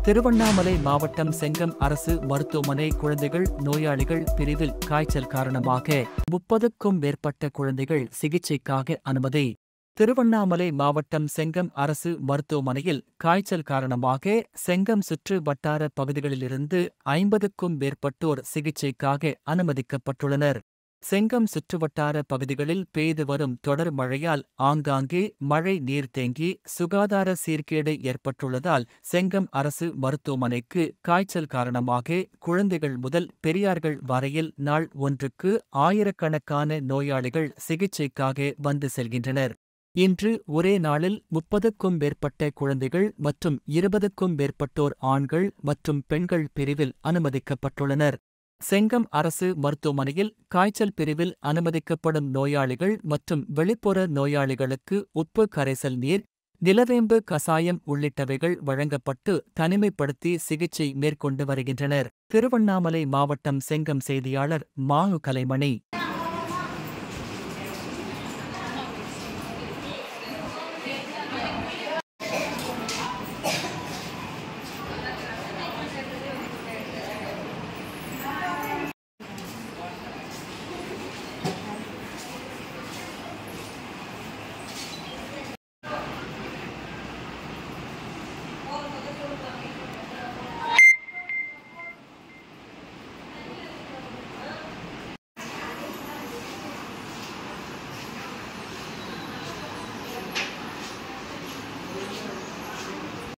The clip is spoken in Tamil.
திருவண்ணாமலை மாவட்டம் செங்கம் அரசு மருத்துவமனை குழந்தைகள் நோயாளிகள் பிரிவில் காய்ச்சல் காரணமாக 30க்கும் மேற்பட்ட குழந்தைகள் சிகிச்சைக்காக அனுமதி. திருவண்ணாமலை மாவட்டம் செங்கம் அரசு மருத்துவமனையில் காய்ச்சல் காரணமாக செங்கம் சுற்று வட்டார பகுதிகளிலிருந்து 50க்கும் மேற்பட்டோர் சிகிச்சைக்காக அனுமதிக்கப்பட்டுள்ளனர். செங்கம் சுற்றுவட்டார பகுதிகளில் பெய்து வரும் தொடர் மழையால் ஆங்காங்கே மழை நீர் தேங்கி சுகாதார சீர்கேடு ஏற்பட்டுள்ளதால் செங்கம் அரசு மருத்துவமனைக்கு காய்ச்சல் காரணமாக குழந்தைகள் முதல் பெரியார்கள் வரையில் நாள் ஒன்றுக்கு ஆயிரக்கணக்கான நோயாளிகள் சிகிச்சைக்காக வந்து செல்கின்றனர். இன்று ஒரே நாளில் 30க்கும் மேற்பட்ட குழந்தைகள் மற்றும் 20க்கும் மேற்பட்டோர் ஆண்கள் மற்றும் பெண்கள் பிரிவில் அனுமதிக்கப்பட்டுள்ளனர். செங்கம் அரசு மருத்துவமனையில் காய்ச்சல் பிரிவில் அனுமதிக்கப்படும் நோயாளிகள் மற்றும் வெளிப்புற நோயாளிகளுக்கு உப்பு கரைசல் நீர், நிலவேம்பு கசாயம் உள்ளிட்டவைகள் வழங்கப்பட்டு தனிமைப்படுத்தி சிகிச்சை மேற்கொண்டு வருகின்றனர். திருவண்ணாமலை மாவட்டம் செங்கம் செய்தியாளர் மானு கலைமணி.